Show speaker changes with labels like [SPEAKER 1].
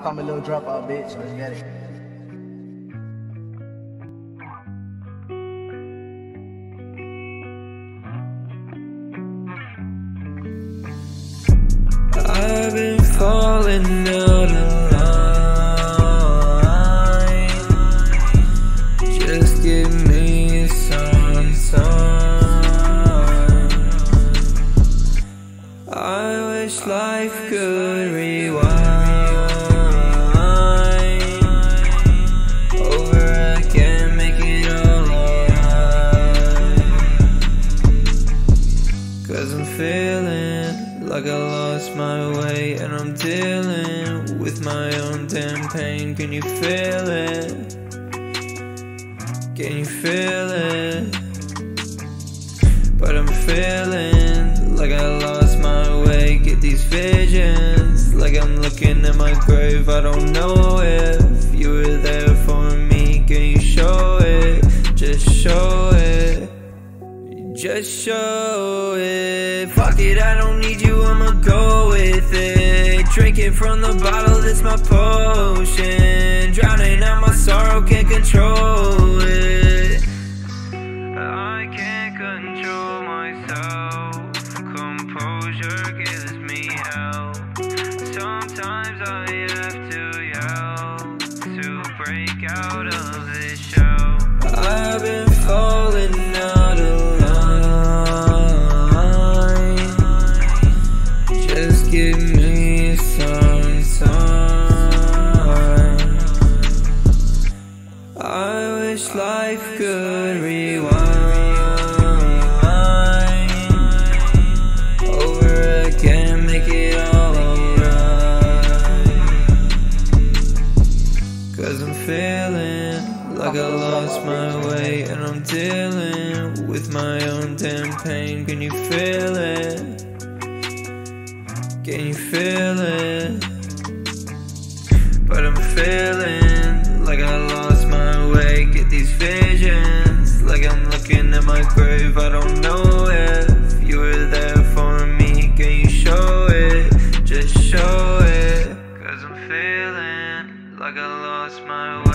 [SPEAKER 1] Call me Little Dropout, bitch. Let's get it.
[SPEAKER 2] I've been falling out of line. Just give me some time. I wish life could rewind. Over again, make it all alright. 'Cause I'm feeling like I lost my way, and I'm dealing with my own damn pain. Can you feel it? Can you feel it? But I'm feeling like I lost my way. Get these visions like I'm looking at my grave. I don't know if you were there for me. Can you show it? Just show it. Just show it. Fuck it, I don't need you, I'ma go with it. Drinking from the bottle, that's my potion. Drowning out my sorrow, can't control it. I can't control myself. Composure gives me help. Sometimes I have to yell to break out of this shell. I've been falling out of line. Just give me some time. I wish life could rewind. Over again, make it all alright. 'Cause I'm feeling like I lost my way, and I'm dealing with my own damn pain. Can you feel it? Can you feel it? But I'm feeling like I lost my way. Get these visions like I'm looking at my grave. I don't know if you were there for me. Can you show it? Just show it. 'Cause I'm feeling like I lost my way.